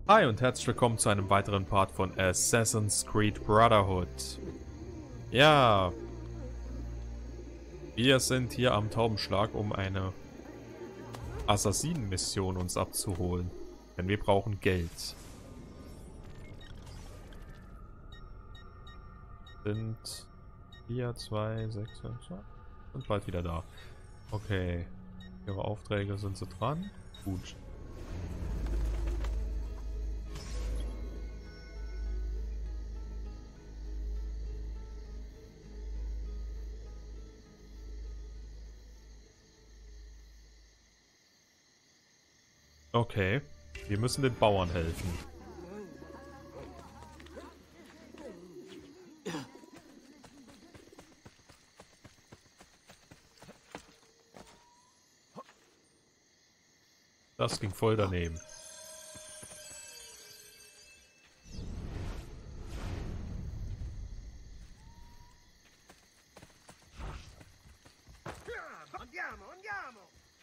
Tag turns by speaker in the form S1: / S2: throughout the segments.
S1: Hi und herzlich willkommen zu einem weiteren Part von Assassin's Creed Brotherhood. Ja, wir sind hier am Taubenschlag, um eine Assassinenmission uns abzuholen. Denn wir brauchen Geld. Sind 4, 2, 6, 5, 2. Sind bald wieder da. Okay. Ihre Aufträge sind sie dran. Gut. Okay. Wir müssen den Bauern helfen. Das ging voll daneben.
S2: Andiamo, andiamo!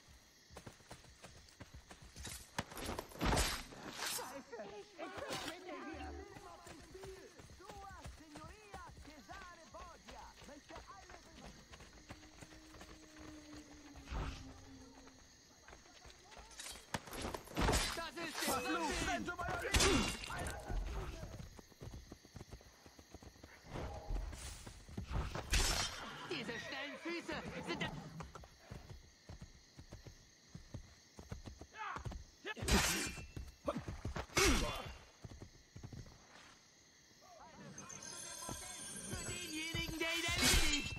S3: Diese schnellen Füße sind das... Für denjenigen, der ihn erledigt!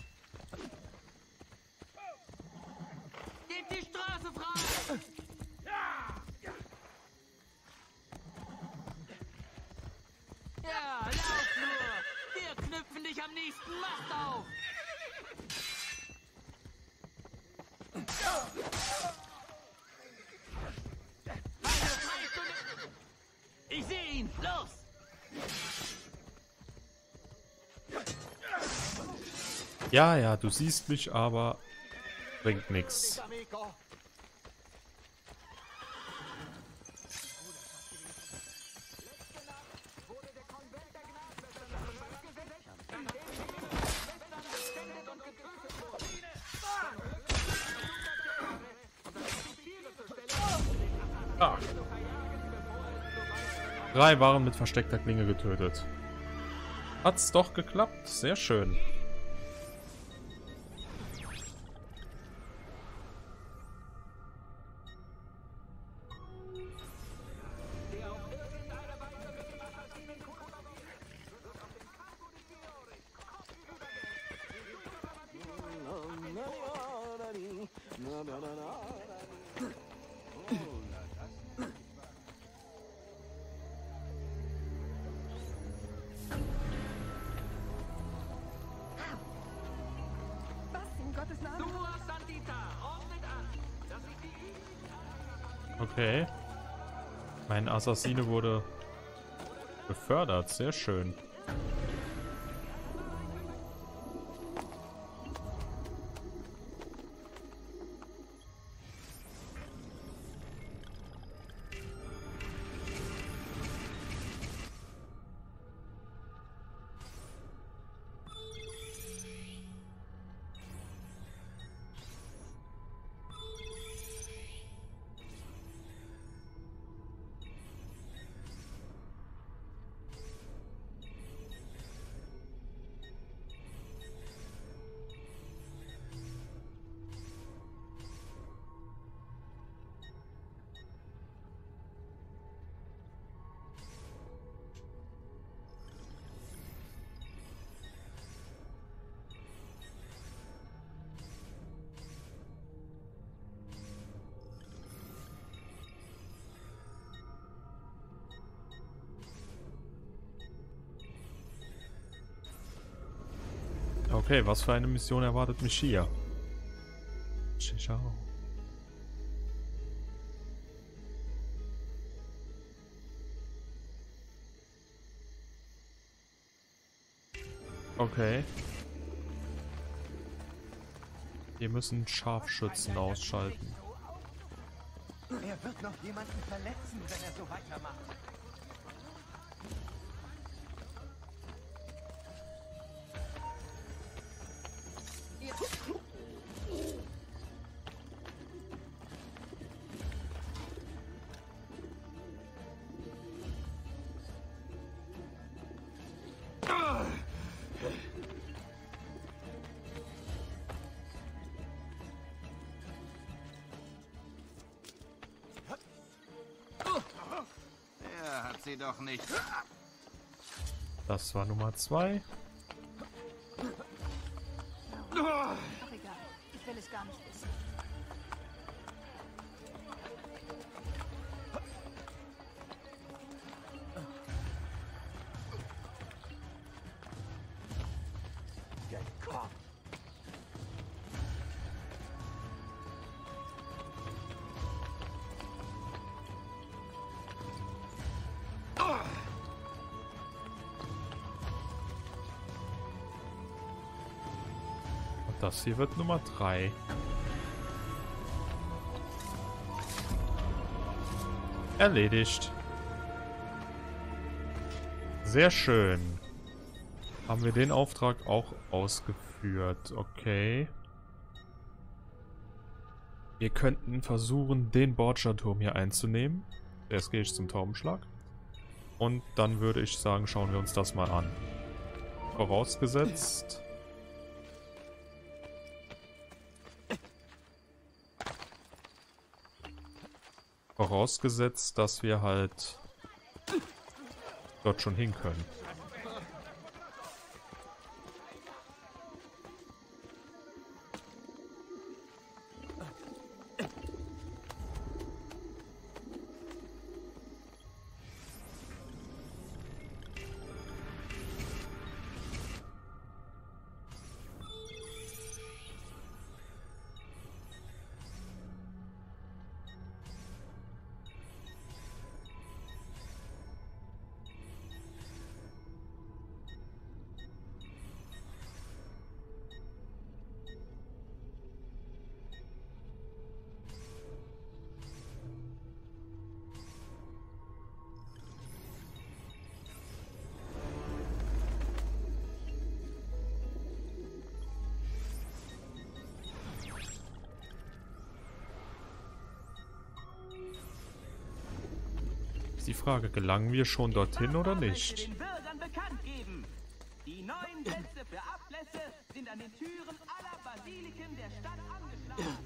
S3: Gebt die Straße frei! Ja, lauf nur! Wir knüpfen dich am nächsten Mast auf! Ich sehe ihn! Los!
S1: Ja, ja, du siehst mich, aber bringt nichts. Ah. 3 waren mit versteckter Klinge getötet. Hat's doch geklappt. Sehr schön. Okay. Mein Assassine wurde befördert. Sehr schön. Okay, was für eine Mission erwartet mich hier? Ciao. Okay. Wir müssen Scharfschützen ausschalten.
S2: Er wird noch jemanden verletzen, wenn er so weitermacht.
S4: sie doch nicht.
S1: Das war Nummer 2.
S5: Ach egal. Ich will es gar nicht wissen.
S1: Und das hier wird Nummer 3. Erledigt. Sehr schön. Haben wir den Auftrag auch ausgeführt. Okay. Wir könnten versuchen, den Borgia-Turm hier einzunehmen. Erst gehe ich zum Taubenschlag. Und dann würde ich sagen, schauen wir uns das mal an. Vorausgesetzt... Vorausgesetzt, dass wir halt dort schon hin können. Die Frage, gelangen wir schon dorthin oder nicht?
S3: Den Bürgern bekannt geben. Die neuen Sätze für Ablässe sind an den Türen aller Basiliken der Stadt angeschlagen.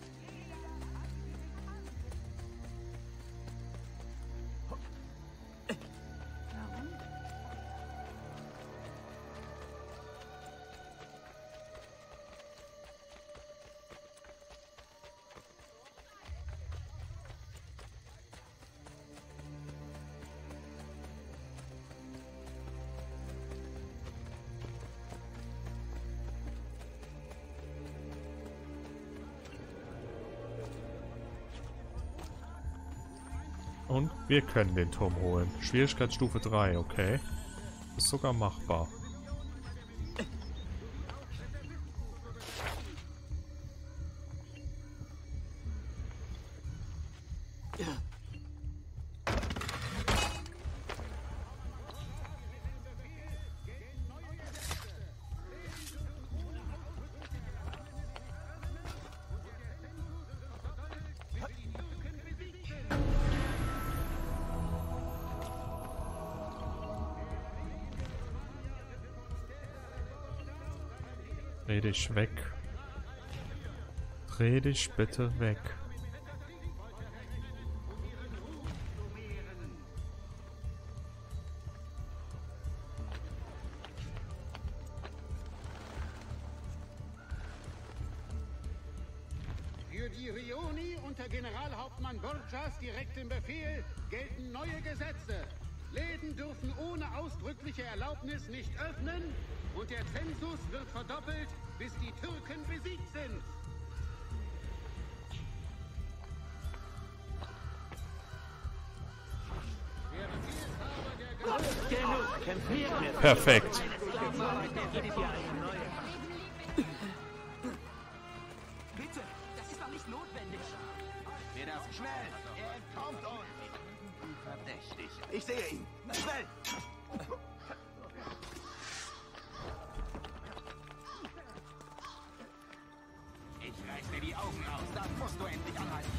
S1: Und wir können den Turm holen. Schwierigkeitsstufe 3, okay. Ist sogar machbar. Dreh dich weg. Dreh dich bitte weg.
S2: Für die Rioni unter Generalhauptmann Borgias direktem Befehl gelten neue Gesetze. Läden dürfen ohne ausdrückliche Erlaubnis nicht öffnen und der Zensus wird verdoppelt, bis die Türken besiegt sind.
S1: Perfekt.
S3: Bitte, das ist doch nicht notwendig.
S4: Wir das schnell. Er entkommt uns. Verdächtig. Ich sehe ihn. Schnell. Ich reiß dir die Augen aus. Dann musst du endlich anhalten.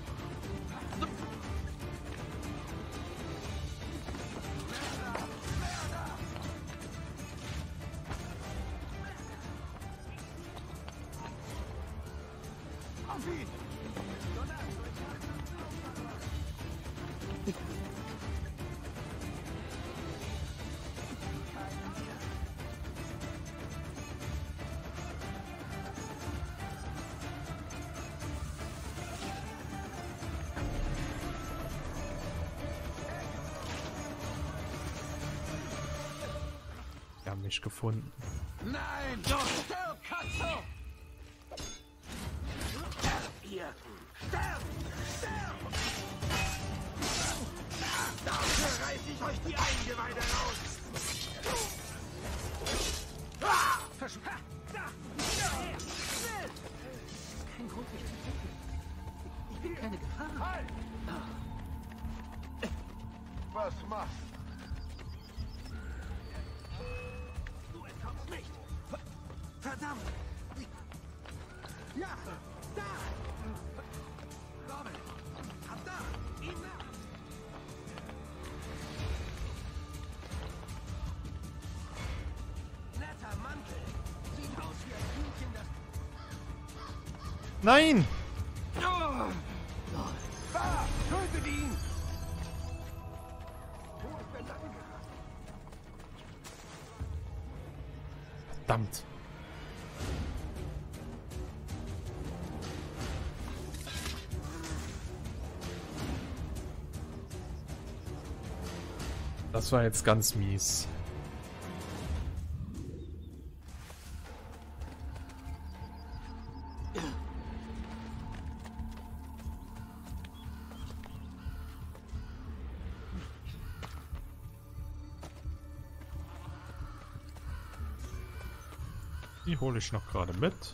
S4: Auf ihn.
S1: Wir haben mich gefunden.
S4: Nein, du stirb, Katze! Ihr sterbt! Sterbt! Dafür reiß ich euch die Eingeweide raus! Verschwunden!
S5: Kein Grund, mich zu töten. Ich bin keine Gefahr.
S4: Halt! Was machst du? Du entkommst nicht! Verdammt! Ja! Da! Robin! Ab da! Ihn nach! Netter Mantel! Sieht aus wie ein Hühnchen, das...
S1: Nein!
S4: Da! Tötet ihn! Wo ist der Nacken geraten?
S1: Verdammt. Das war jetzt ganz mies. Die hole ich noch gerade mit.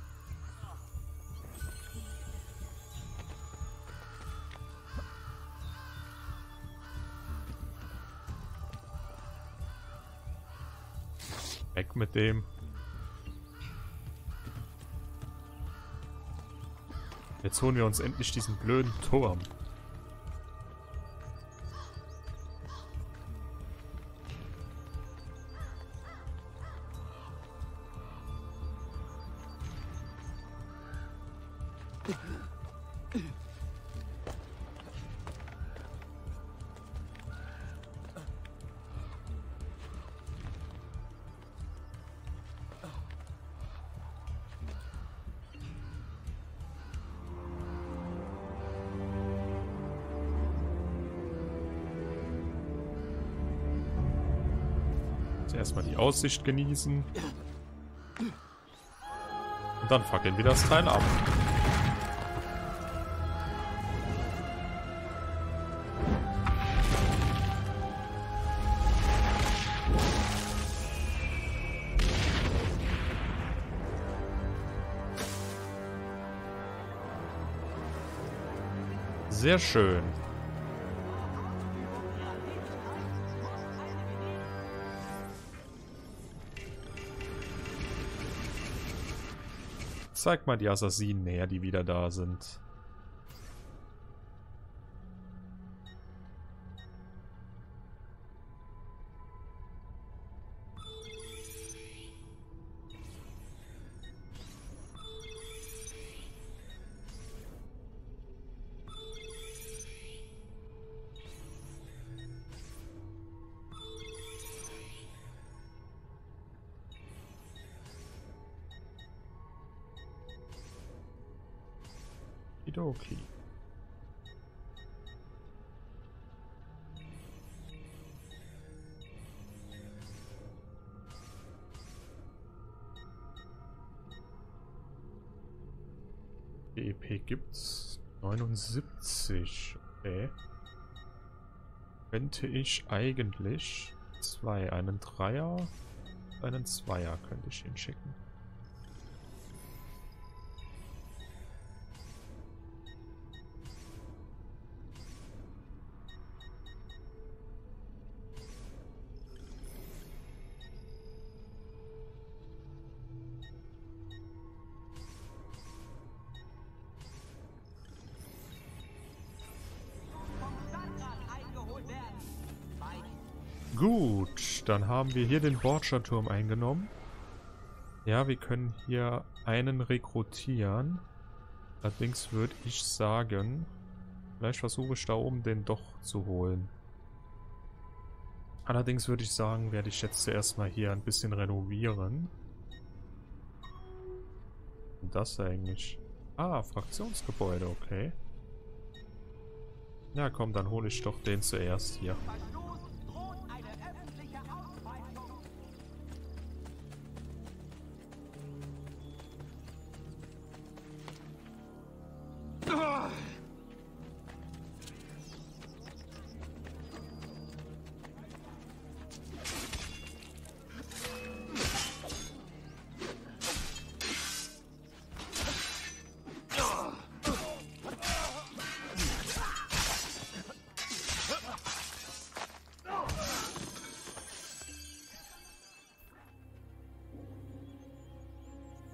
S1: Weg mit dem. Jetzt holen wir uns endlich diesen blöden Turm. Erstmal die Aussicht genießen. Und dann fackeln wir das Teil ab. Sehr schön. Zeig mal die Assassinen näher, die wieder da sind. Okay. Die EP gibt's 79. Okay. Könnte ich eigentlich einen Dreier, einen Zweier könnte ich ihn schicken. Gut, dann haben wir hier den Borgia-Turm eingenommen. Ja, wir können hier einen rekrutieren. Allerdings würde ich sagen, vielleicht versuche ich da oben den doch zu holen. Allerdings würde ich sagen, werde ich jetzt zuerst mal hier ein bisschen renovieren. Und das eigentlich? Ah, Fraktionsgebäude, okay. Ja komm, dann hole ich doch den zuerst hier.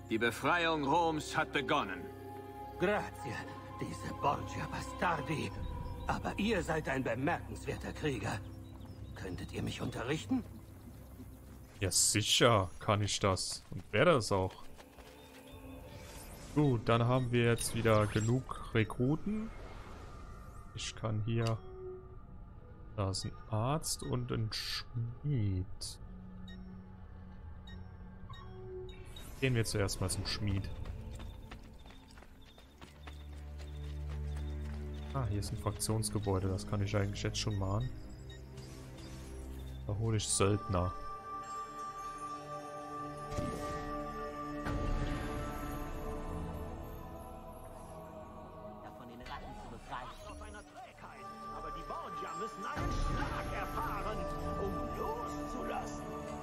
S4: Die Befreiung Roms hat begonnen.
S6: Grazie, diese Borgia Bastardi. Aber ihr seid ein bemerkenswerter Krieger. Könntet ihr mich unterrichten?
S1: Ja, sicher kann ich das. Und werde es auch. Gut, dann haben wir jetzt wieder genug Rekruten. Ich kann hier... Da ist ein Arzt und ein Schmied. Gehen wir zuerst mal zum Schmied. Ah, hier ist ein Fraktionsgebäude. Das kann ich eigentlich jetzt schon machen. Da hole ich Söldner.
S3: Von den Ratten zu befreien.
S6: Auf einer Trägheit. Aber die Borgia müssen einen Schlag erfahren, um loszulassen.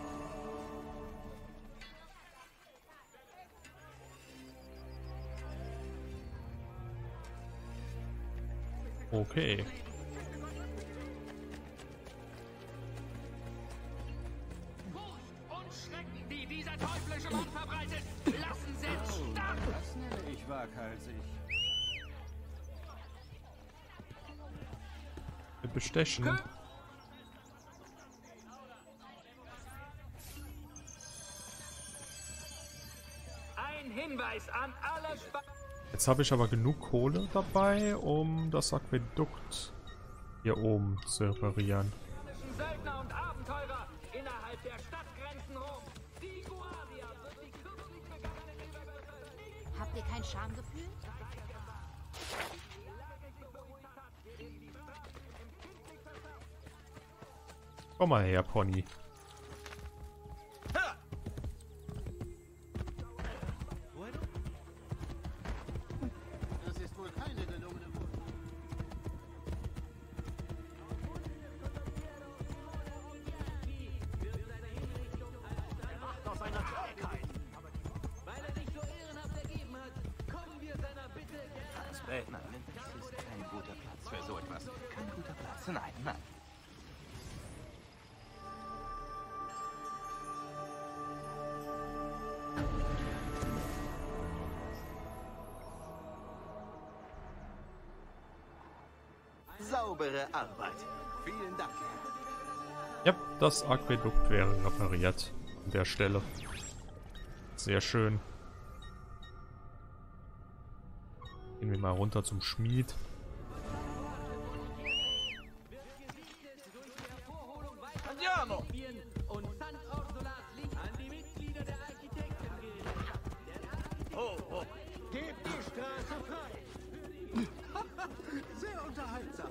S1: Okay.
S7: Und Schrecken, die dieser teuflische Mann verbreitet, lassen selbst stark.
S4: Das nenne ich waghalsig.
S1: Wir bestechen.
S7: Ein Hinweis an alle
S1: Jetzt habe ich aber genug Kohle dabei, um das Aquädukt hier oben zu reparieren.
S7: spanischen Söldner und Abenteurer innerhalb der Stadtgrenzen Roms. Die Guardia wird die kürzlich begangenen Übergriffe nicht
S5: Habt ihr kein Schamgefühl?
S1: Komm mal her, Pony.
S2: Das ist wohl keine gelungene Mut.
S6: Macht aus einer Trägheit.
S3: Weil er sich so ehrenhaft ergeben hat, kommen wir seiner Bitte.
S4: Nein, das ist kein guter Platz für so etwas. Kein guter Platz. Nein, nein. Saubere Arbeit. Vielen Dank, Herr.
S1: Ja, das Aquädukt wäre repariert an der Stelle. Sehr schön. Gehen wir mal runter zum Schmied.
S4: Andiamo!
S3: Und San Orsolas Licht an die Mitglieder der Architektengilde.
S6: Oh. Gebt die Straße frei.
S2: Sehr unterhaltsam.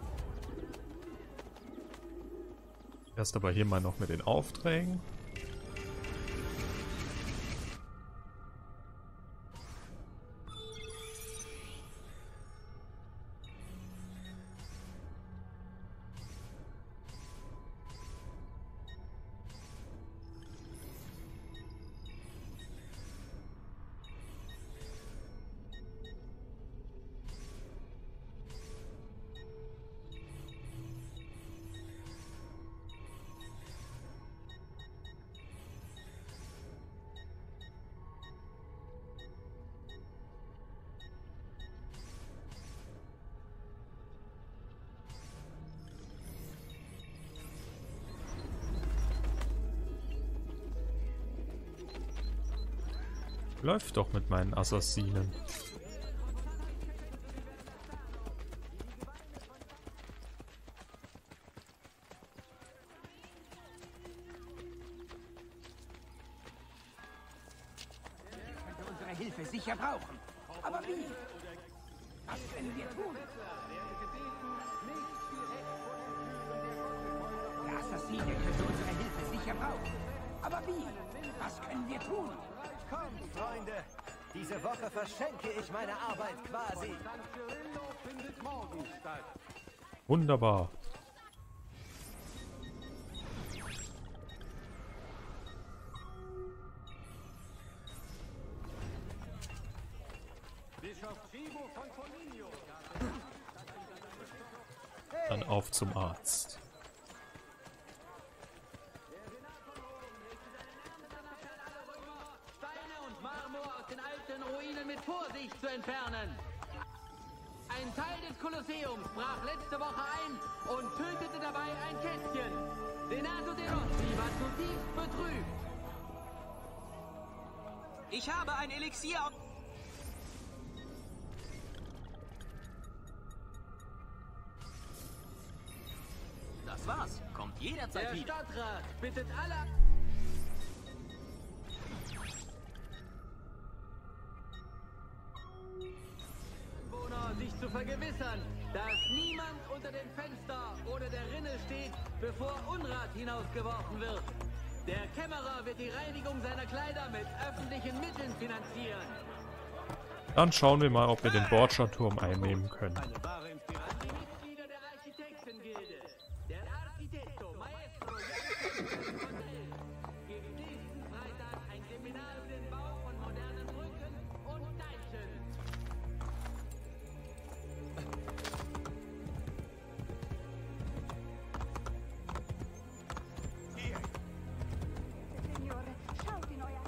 S1: Erst aber hier mal noch mit den Aufträgen. Läuft doch mit meinen Assassinen.
S6: Könnte unsere Hilfe sicher brauchen. Aber wie? Was können wir tun? Der Assassine könnte unsere Hilfe sicher brauchen. Aber wie? Was können wir tun?
S8: Kommt, Freunde! Diese Woche verschenke ich meine Arbeit quasi.
S1: Wunderbar. Dann auf zum Arzt.
S3: Steine und Marmor
S7: Ruinen mit Vorsicht zu entfernen. Ein Teil des Kolosseums brach letzte Woche ein und tötete dabei ein Kätzchen. Senato De Rossi war zutiefst betrübt.
S3: Ich habe ein Elixier. Das war's. Kommt jederzeit
S7: Der
S3: wieder.
S7: Stadtrat bittet alle... sich zu vergewissern, dass niemand unter dem Fenster oder der Rinne steht, bevor Unrat hinausgeworfen wird. Der Kämmerer wird die Reinigung seiner Kleider mit öffentlichen Mitteln finanzieren.
S1: Dann schauen wir mal, ob wir den Borgia-Turm einnehmen können.
S7: Eine wahre Inspiration. An die Mitglieder der Architektengilde. Der Architetto Maestro Hotel gibt nächsten Freitag ein Seminar über den Bau von modernen Brücken und Deichen.
S5: Signore, schaut in euer...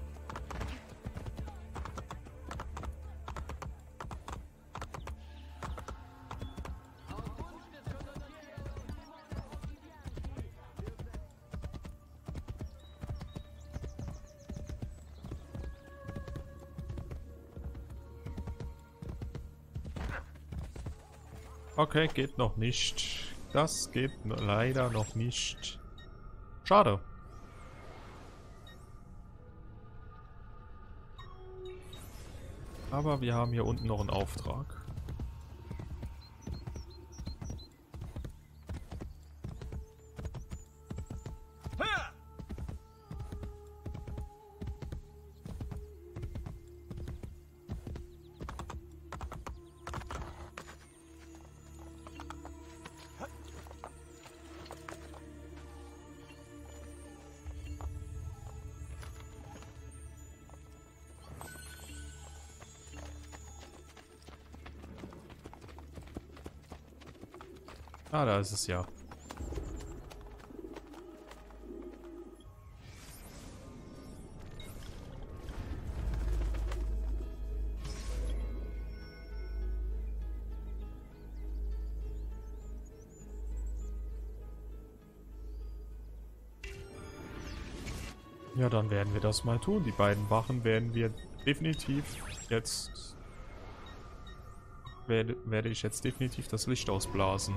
S1: Okay, geht noch nicht. Das geht leider noch nicht. Schade. Aber wir haben hier unten noch einen Auftrag. Ah, da ist es ja. Ja, dann werden wir das mal tun. Die beiden Wachen werden wir definitiv jetzt... Werde ich jetzt definitiv das Licht ausblasen.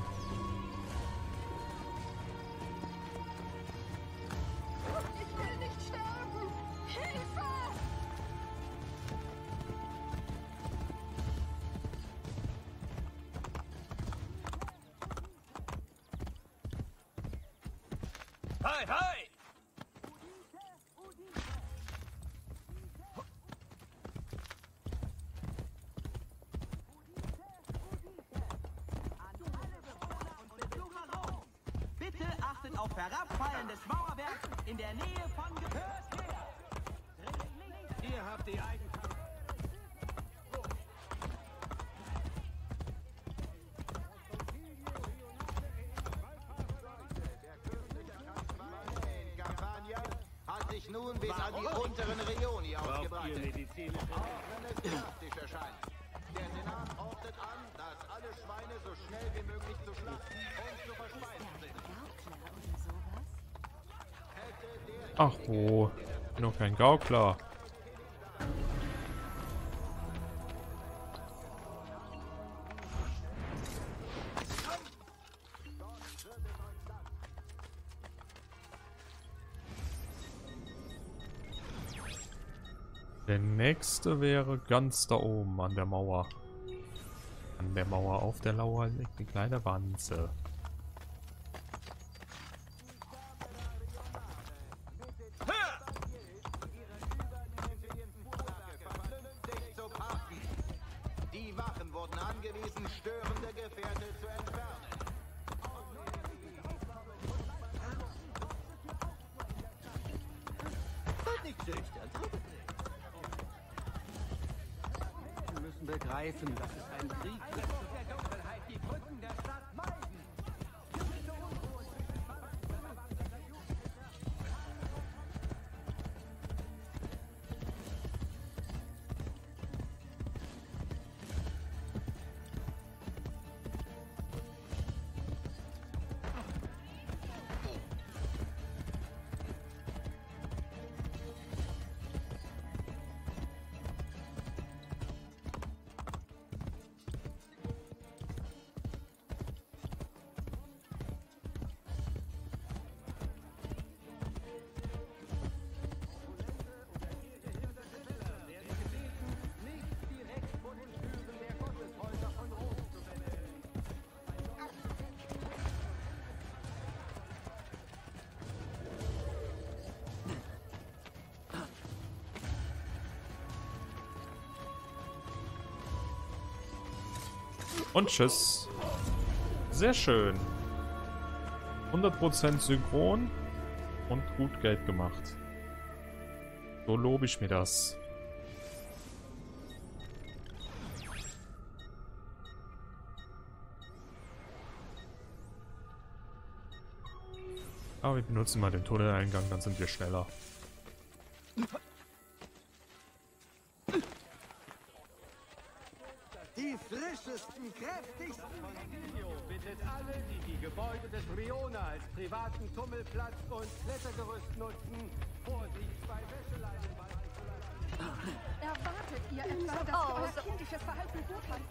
S5: Ich will nicht sterben! Hilfe!
S4: Hi, hi!
S3: Bitte achtet auf herabfallendes Mauerwerk in der Nähe von
S7: Ihr habt die Eigenschaft.
S4: Hat sich nun bis an die unteren Rioni ausgebreitet. Auch wenn es praktisch erscheint. Der Senat ordnet an, dass alle Schweine so schnell wie möglich zu schlachten und zu verspeisen sind.
S1: Ach wo, ich bin noch kein Gaukler. Der nächste wäre ganz da oben an der Mauer. An der Mauer auf der Lauer liegt eine kleine Wanze.
S4: Die Wachen wurden angewiesen, störende Gefährte zu entfernen.
S6: Nicht schüchtern. Wir müssen begreifen, dass es ein Krieg ist.
S7: Der Dunkelheit die Brücken der Stadt meiden.
S1: Und tschüss. Sehr schön. 100% synchron und gut Geld gemacht. So lobe ich mir das. Aber wir benutzen mal den Tunneleingang, dann sind wir schneller.
S8: Die frischesten, kräftigsten.
S7: Bittet alle, die die Gebäude des Riona als privaten Tummelplatz und Klettergerüst nutzen, Vorsicht bei Wäscheleinen walten zu lassen.
S5: Erwartet ihr etwa, dass ihr euer kindisches Verhalten beurteilt?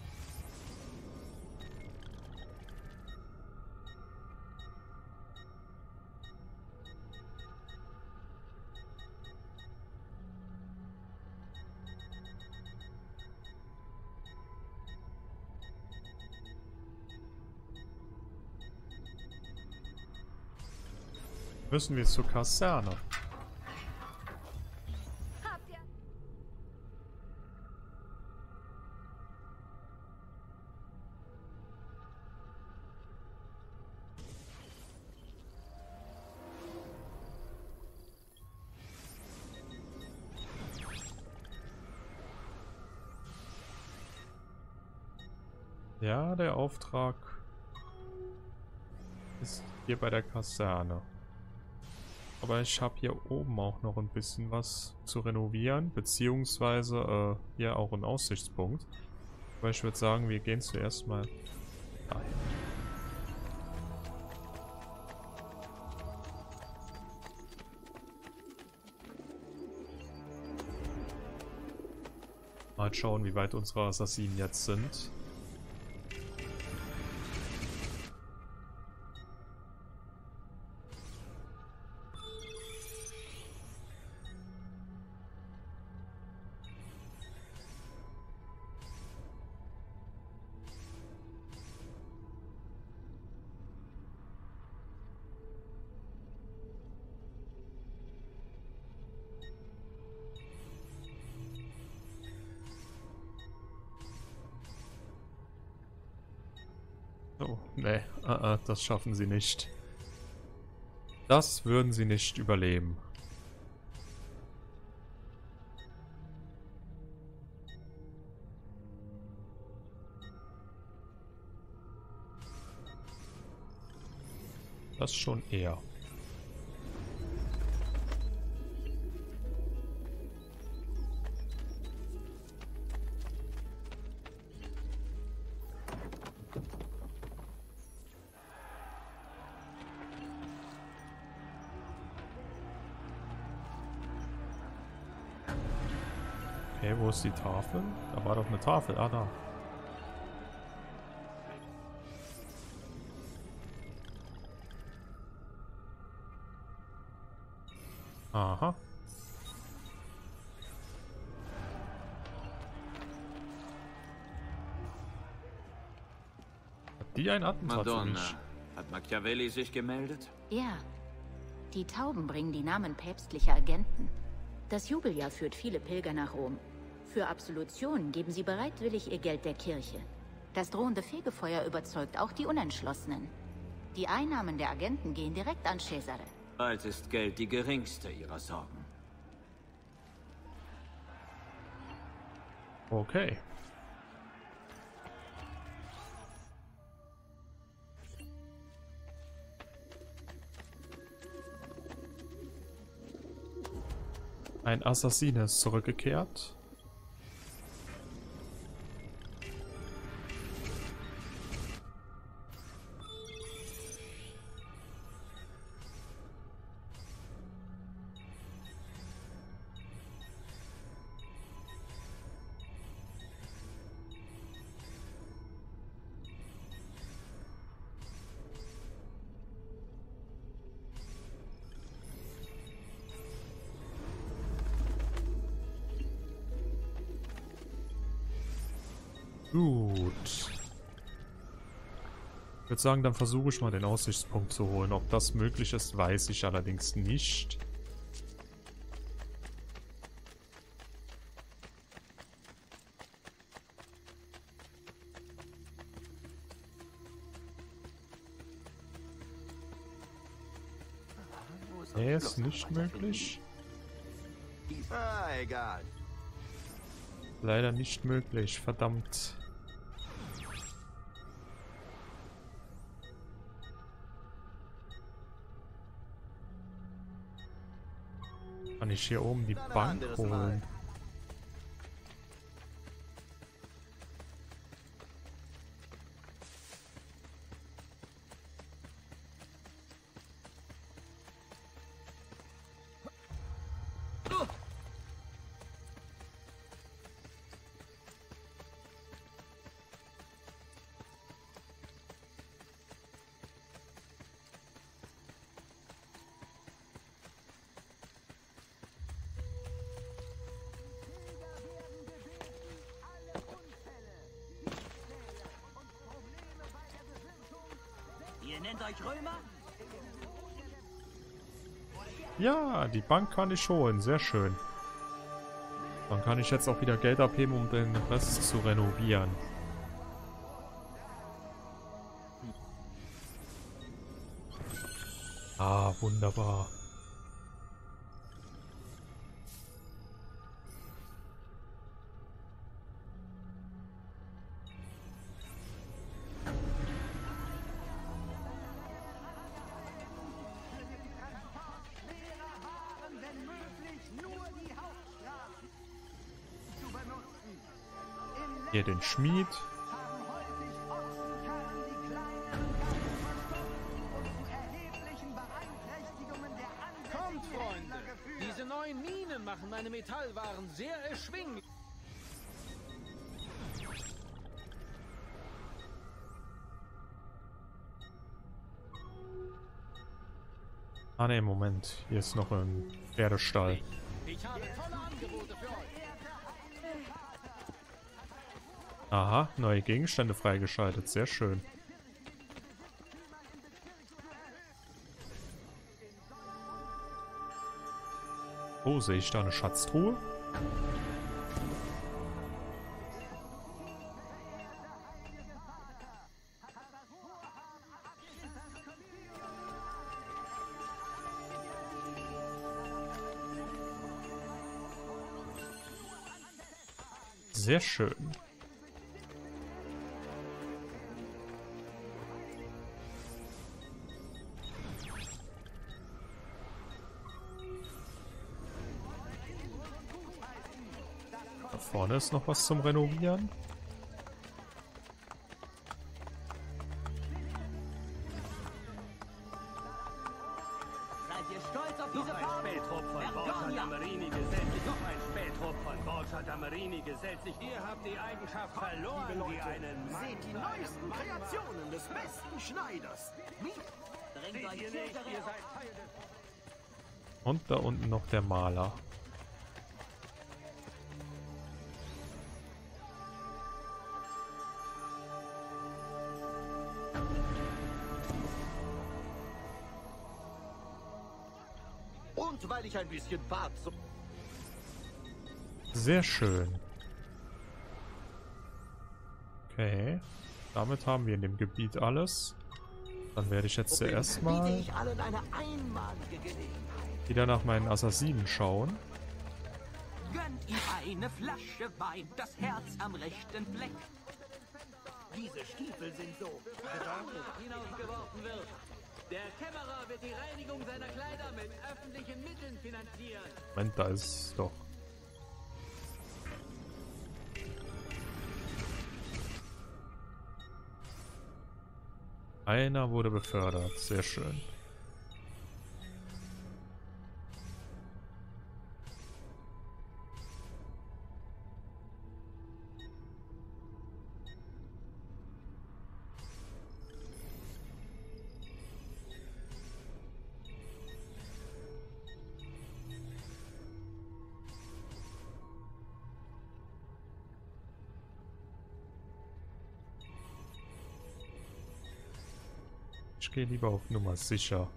S1: Müssen wir zur Kaserne.
S5: Habt ihr...
S1: Ja, der Auftrag ist hier bei der Kaserne. Aber ich habe hier oben auch noch ein bisschen was zu renovieren, beziehungsweise hier auch einen Aussichtspunkt. Aber ich würde sagen, wir gehen zuerst mal dahin. Mal schauen, wie weit unsere Assassinen jetzt sind. Oh, nee, das schaffen sie nicht. Das würden sie nicht überleben. Das schon eher. Okay, wo ist die Tafel? Da war doch eine Tafel. Ah, da. Aha. Hat die ein Attentat für
S9: Madonna,
S1: mich?
S9: hat Machiavelli sich gemeldet?
S10: Ja. Die Tauben bringen die Namen päpstlicher Agenten. Das Jubeljahr führt viele Pilger nach Rom. Für Absolution geben sie bereitwillig ihr Geld der Kirche. Das drohende Fegefeuer überzeugt auch die Unentschlossenen. Die Einnahmen der Agenten gehen direkt an Cesare.
S9: Bald ist Geld die geringste ihrer Sorgen.
S1: Okay. Ein Assassine ist zurückgekehrt. Gut. Ich würde sagen, dann versuche ich mal den Aussichtspunkt zu holen. Ob das möglich ist, weiß ich allerdings nicht. Nee, ist nicht möglich.
S4: Ah, egal.
S1: Leider nicht möglich, verdammt. Kann ich hier oben die Bank holen?
S3: Ihr nennt euch Römer?
S1: Ja, die Bank kann ich holen. Sehr schön. Dann kann ich jetzt auch wieder Geld abheben, um den Rest zu renovieren. Ah, wunderbar. Hier den Schmied.
S7: Kommt, Freunde! Diese neuen Minen machen meine Metallwaren sehr erschwinglich.
S1: Ah ne, Moment. Hier ist noch ein Pferdestall.
S7: Ich habe tolle Angebote für euch.
S1: Aha, neue Gegenstände freigeschaltet. Sehr schön. Oh, sehe ich da eine Schatztruhe? Sehr schön. Da vorne ist noch was zum Renovieren.
S3: Seid ihr stolz auf diese Farben?
S6: Spähtrupp von Borgia Damarini gesellt sich. Noch ein Spähtrupp von Borgia Damarini gesellt sich. Ihr habt die Eigenschaft verloren, wie einen Mann.
S8: Seht die neuesten Kreationen des besten Schneiders.
S3: Bringt euch Kirche raus.
S1: Und da unten noch der Maler.
S8: Und weil ich ein bisschen Bart zum...
S1: Sehr schön. Okay. Damit haben wir in dem Gebiet alles. Dann werde ich jetzt zuerst mal
S8: ich allen eine einmalige Gelegenheit.
S1: wieder nach meinen Assassinen schauen.
S3: Gönnt ihm eine Flasche Wein, das Herz am rechten Fleck.
S8: Diese Stiefel sind so...
S7: hinausgeworfen wird. Der Kämmerer wird die Reinigung seiner Kleider mit öffentlichen Mitteln finanzieren.
S1: Moment, da ist es doch. Einer wurde befördert. Sehr schön. Ich gehe lieber auf Nummer sicher.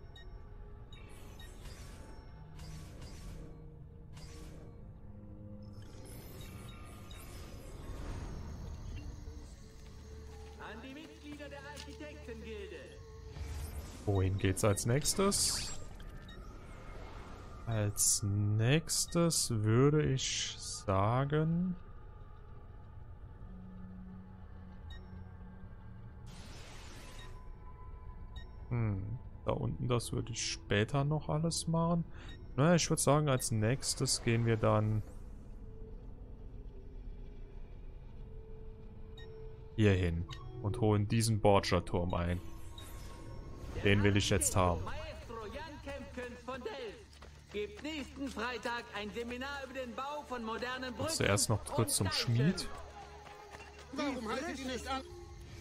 S7: An die Mitglieder der Architektengilde.
S1: Wohin geht's als nächstes? Als nächstes würde ich sagen... Da unten, das würde ich später noch alles machen. Naja, ich würde sagen, als nächstes gehen wir dann hier hin und holen diesen Borgia-Turm ein. Den will ich jetzt haben.
S7: Gibt nächsten Freitag ein Seminar über den Bau von modernen Brücken.
S1: Zuerst noch kurz zum Schmied.
S2: Warum haltet ihr nicht an?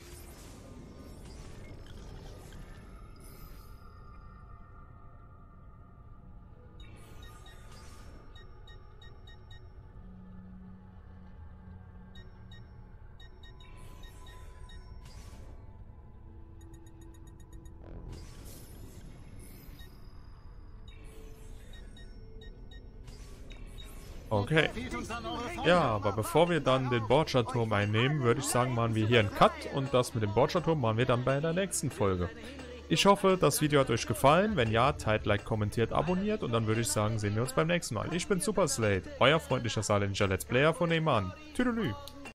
S1: Okay. Ja, aber bevor wir dann den Borgia-Turm einnehmen, würde ich sagen, machen wir hier einen Cut und das mit dem Borgia-Turm machen wir dann bei der nächsten Folge. Ich hoffe, das Video hat euch gefallen. Wenn ja, teilt, like, kommentiert, abonniert und dann würde ich sagen, sehen wir uns beim nächsten Mal. Ich bin Super Slate, euer freundlicher saarländischer Let's Player von nebenan. Tüdelü.